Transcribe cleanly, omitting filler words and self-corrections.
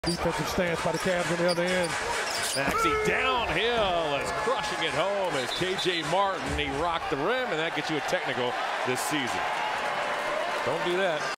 Defensive stance by the Cavs on the other end. Maxey downhill is crushing it home as KJ Martin. He rocked the rim, and that gets you a technical this season. Don't do that.